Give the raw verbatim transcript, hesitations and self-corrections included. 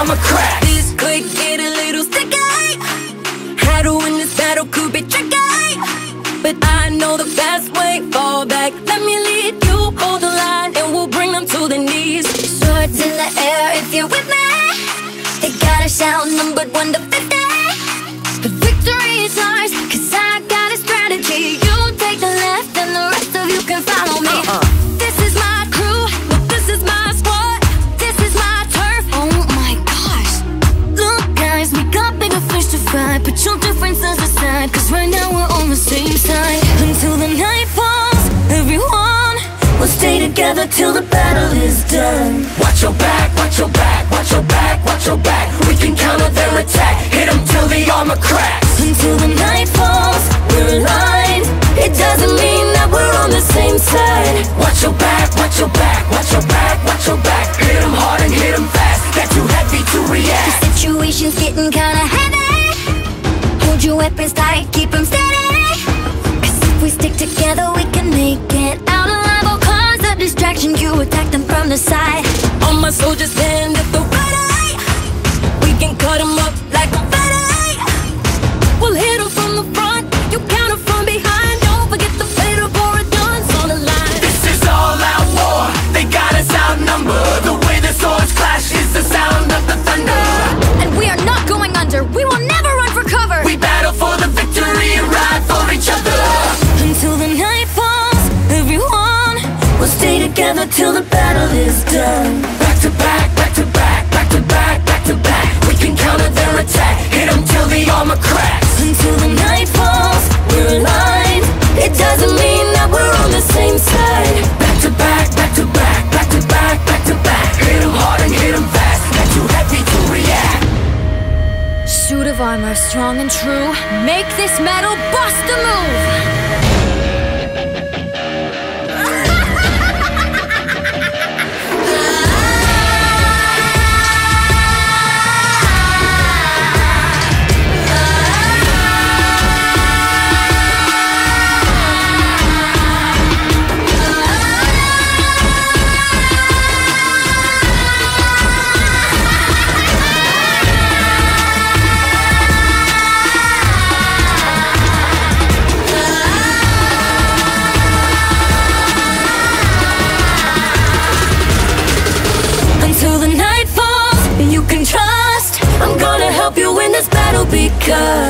armor cracks. This could get a little sticky. How to win this battle could be tricky, but I know the fast way. Fall back, let me lead you. Hold the line and we'll bring them to their knees. Swords in the air if you're with me. They gotta shout numbered one to fifty. The victory is ours, cause I got a strategy. You take the left and the rest of you can follow me. uh-uh. This is my crew, well, this is my squad. This is my turf, oh my gosh. Look guys, we got bigger fish to fry. Put your differences aside, cause right now we're on the same side. Until the night falls, everyone will stay together till the battle is done. Watch your back, watch your back, watch your back, watch your back. We can counter their attack, hit them till the armor cracks. Until the night falls, we're aligned. It doesn't mean that we're on the same side. Watch your back, watch your back, watch your back, watch your back. Hit them hard and hit them fast, they're too heavy to react. The situation's getting kinda heavy. Hold your weapons tight, keep them steady. Cause if we stick together we can make it out alive. All cause a distraction, you attack them from the side. All my soldiers stand at the ready. We can cut them up like confetti. We'll hit them from the front, you counter from behind. Don't forget the fatal guns on the line. This is all out war, they got us outnumbered. The way the swords clash is the sound of the thunder. And we are not going under, we will never run for cover. We battle for the victory and ride for each other. Until the night falls, everyone will stay together till the battle is done. Back to back, back to back, back to back, back to back. We can counter their attack, hit them till the armor cracks. Until the night falls, we're aligned. It doesn't mean that we're on the same side. Back to back, back to back, back to back, back to back. Hit them hard and hit them fast, they're too heavy to react. Suit of armor, strong and true. Make this metal bust a move. Until the night falls, you can trust I'm gonna help you win this battle because